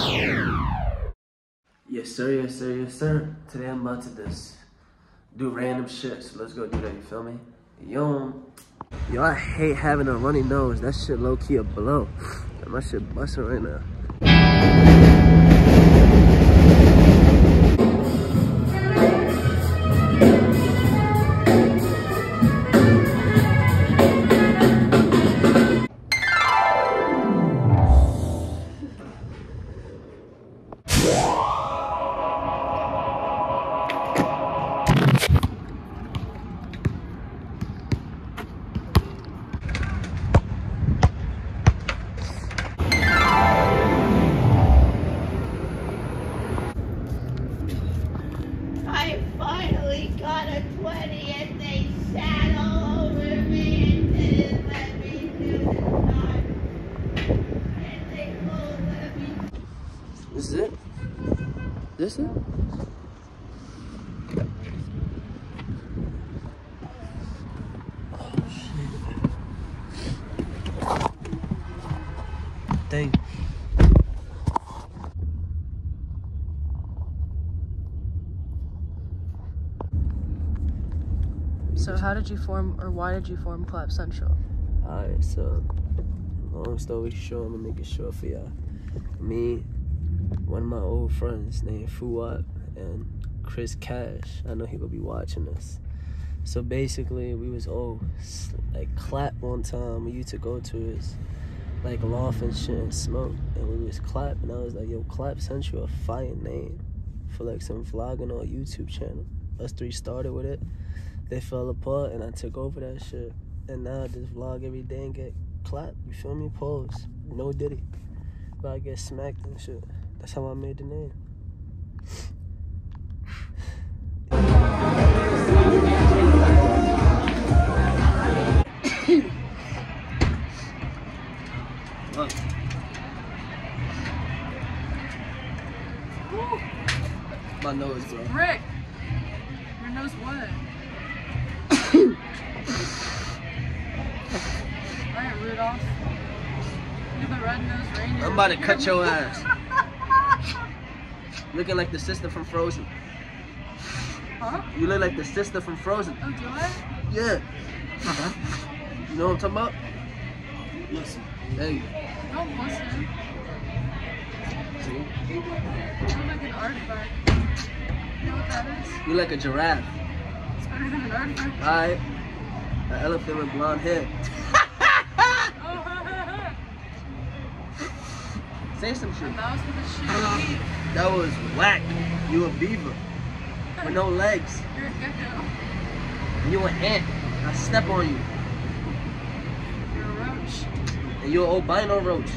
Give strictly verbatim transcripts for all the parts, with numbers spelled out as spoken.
Yes sir, yes sir, yes sir. Today I'm about to just do random shit, so let's go do that, you feel me? Yo. Yo, I hate having a runny nose. That shit low-key a blow. My shit busting right now. I finally got a twenty and they sat all over me and didn't let me do the time. And they won't let me. This is it? This it? Oh shit. Dang. So how did you form, or why did you form Clap Central? Alright, so long story short, I'm gonna make it short for y'all. Me, one of my old friends named Fuwap and Chris Cash, I know he will be watching this. So basically, we was all like clap one time. We used to go to his like loft and shit and smoke, and we was clap, and I was like, yo, Clap Central, a fire name for like some vlogging or YouTube channel. Us three started with it. They fell apart and I took over that shit. And now I just vlog every day and get clapped, you feel me? Pose. No Diddy. But I get smacked and shit. That's how I made the name. Look. My nose, bro. Rick! Your nose what? Alright, Rudolph. You're the red-nosed reindeer. I'm about to cut your ass. Looking like the sister from Frozen. Huh? You look like the sister from Frozen. Oh, do I? Yeah. You know what I'm talking about? Listen. There you go. Don't listen. See? You look like an artifact. You know what that is? You like a giraffe. It's better than an artifact. Alright. An elephant with blonde hair. Say some shit. A mouse with a shitty teeth. That was whack. You a beaver. With no legs. You're a gecko. You an ant. I step on you. You're a roach. And you an albino roach.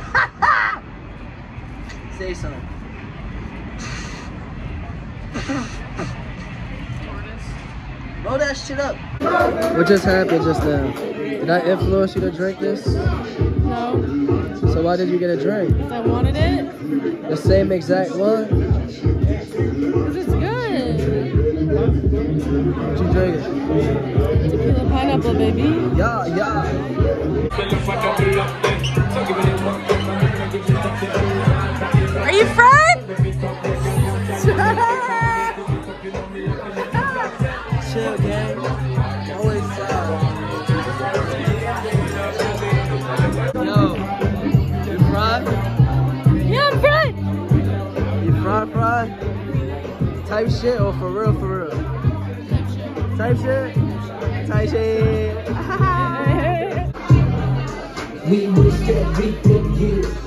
Say something. Tortoise. Roll that shit up. What just happened just now? Did I influence you to drink this? No. So why did you get a drink? Because I wanted it. The same exact one? Because it's good. What you drinking? Tequila pineapple, baby. Yeah, yeah. Are you fried? Chill, gang. Always fly. Yo, you fried? Yeah, I'm fried. You fried, fried? Type shit or for real, for real? Type shit? Type shit. We wish that we could get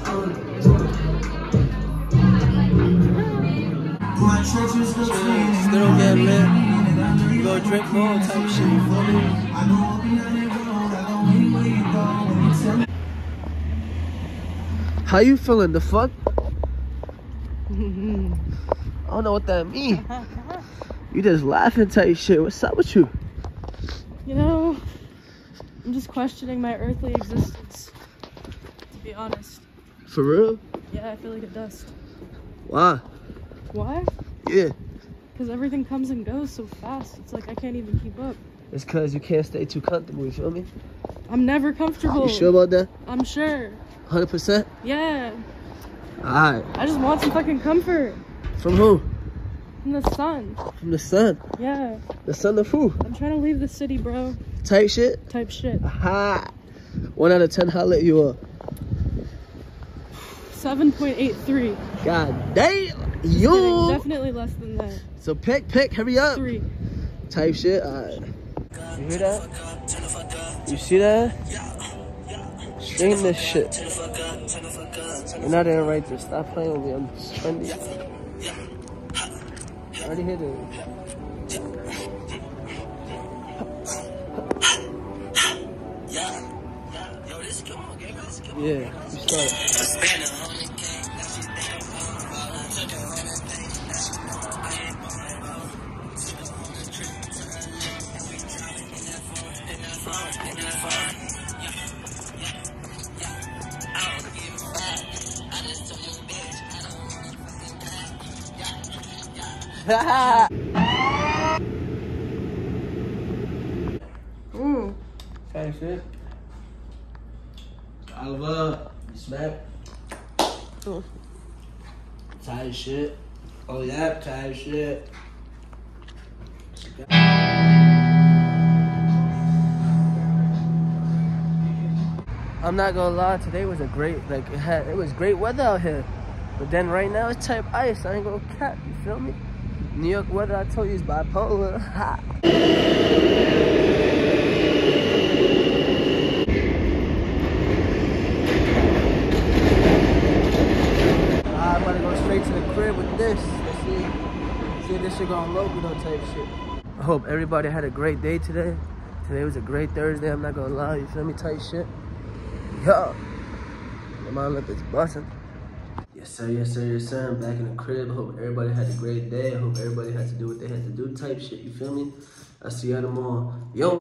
still get lit. You go drink more type shit, you feel me? How you feeling? The fuck? I don't know what that means. You just laughing type shit. What's up with you? You know, I'm just questioning my earthly existence, to be honest. For real? Yeah, I feel like a dust. Why? Why? Yeah. Because everything comes and goes so fast. It's like I can't even keep up. It's cause you can't stay too comfortable, you feel me? I'm never comfortable. You sure about that? I'm sure. one hundred percent? Yeah. Alright. I just want some fucking comfort From who? from the sun. From the sun. Yeah. The sun of who? I'm trying to leave the city, bro. Type shit? Type shit. Aha. One out of ten, how lit you are? seven point eight three. God damn. Kidding, You. definitely less than that. So pick, pick, hurry up. Three. Type shit. Alright. You hear that? You see that? Stream this shit. You're not in right there. Stop playing with me. I'm just trendy. I already hit it. Yeah, you start. Mm. Type shit. Oliver, you smack. Mm. Type shit. Oh yeah, type shit. I'm not gonna lie, today was a great, like it had, it was great weather out here. But then right now it's type ice. I ain't gonna cap. You feel me? New York weather, I told you, is bipolar. Ha. I'm about to go straight to the crib with this. Let's see, see if this shit going local though, type shit. I hope everybody had a great day today. Today was a great Thursday. I'm not gonna lie. You feel me? Type shit. Yo, my mom lip is busting. Yes sir, yes sir, yes sir. I'm back in the crib. I hope everybody had a great day. I hope everybody had to do what they had to do type shit. You feel me? I'll see y'all tomorrow. Yo.